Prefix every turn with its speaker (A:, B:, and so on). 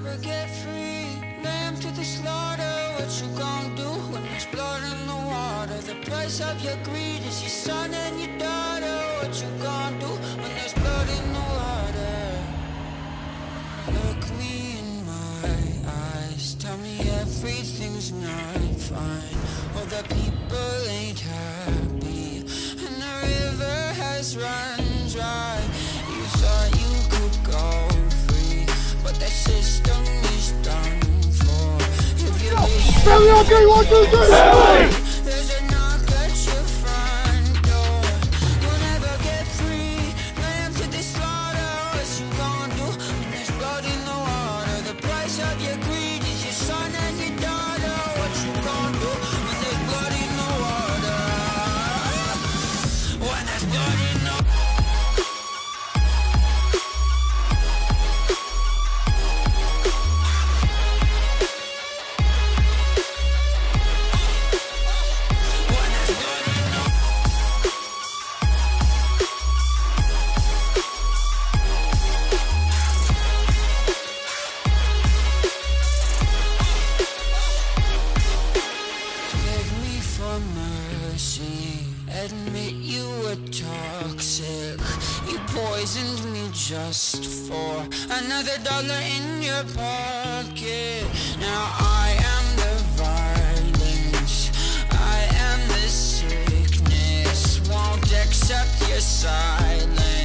A: never get free. Lamb to the slaughter, what you gon' do when there's blood in the water? The price of your greed is your son and your daughter. What you gon' do when there's blood in the water? Look me in my eyes, tell me everything's not fine. All the people ain't happy, and the river has run dry. You thought you could go free, but that system is done for. If you there's a knock at your front door. You'll never get free. Lamb to the slaughter, what you gon' do when there's blood in the water? The price of your greed is your son and your daughter. What you gon' do when there's blood in the water? When there's blood in the admit you were toxic. You poisoned me just for another dollar in your pocket. Now I am the violence, I am the sickness. Won't accept your silence.